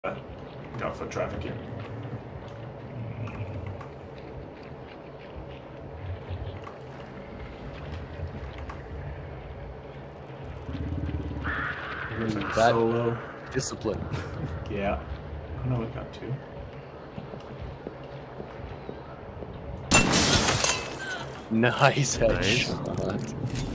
got foot traffic here. Looks like That solo. discipline. Yeah. Oh no, we got two. Nice Nice. headshot.